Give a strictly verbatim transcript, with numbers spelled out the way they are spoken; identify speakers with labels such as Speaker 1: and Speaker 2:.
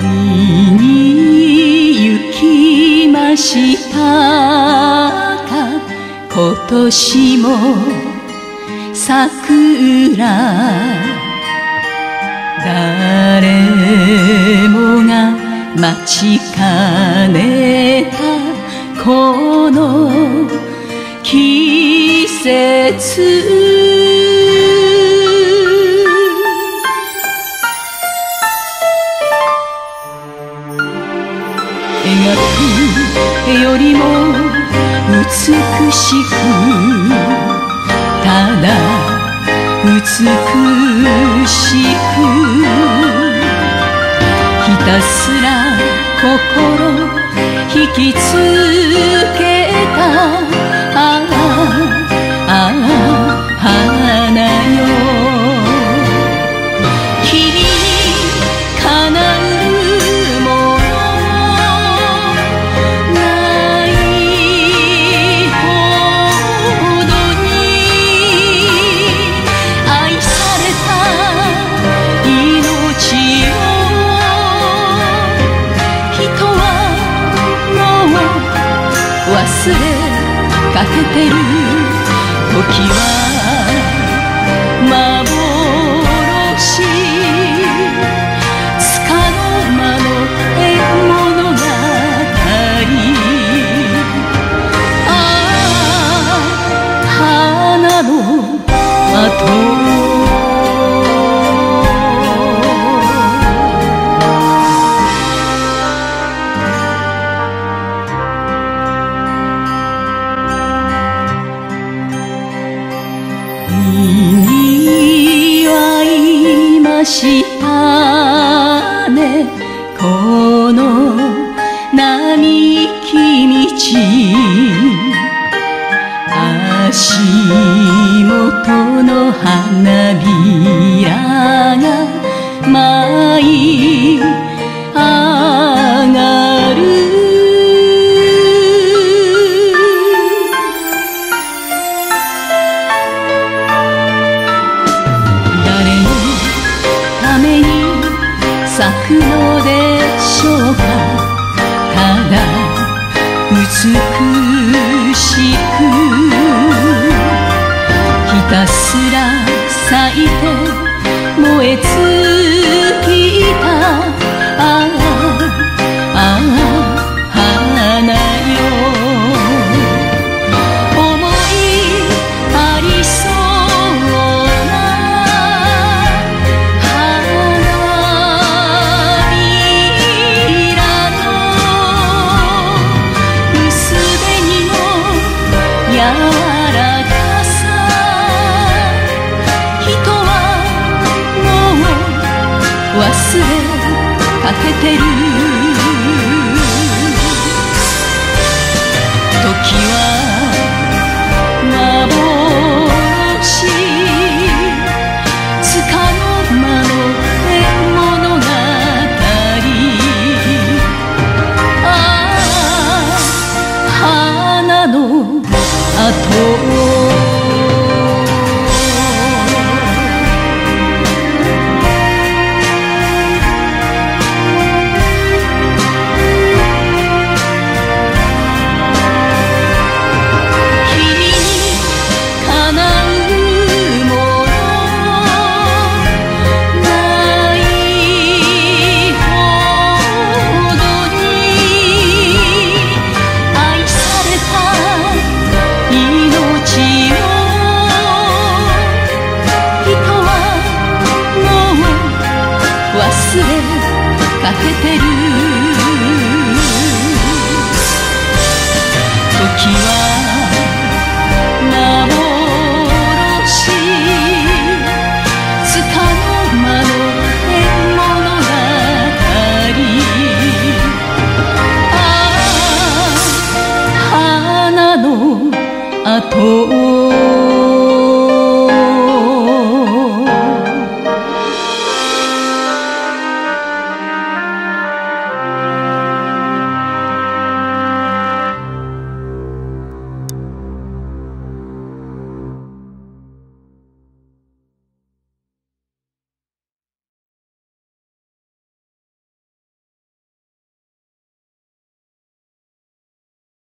Speaker 1: に行きましたか今年も桜誰もが待ちかねたこの季節描くよりも美しくただ美しくひたすら心引きつけたああああ花よ君にかなう忘れかけてる時は幻つかの間の絵物語ああ花の後にわいましたねこの並木道足元の花びらが舞い上がる咲くのでしょうかただ美しくひたすら咲いて燃え尽きたああああ花よ思いありそう柔らかさ人はもう忘れかけてる時は幻つかの間の絵物語ああ花のあと君にかなうものないほどに愛された命を人はもう忘れかけてる時は幻つかの間の絵物語ああ花の後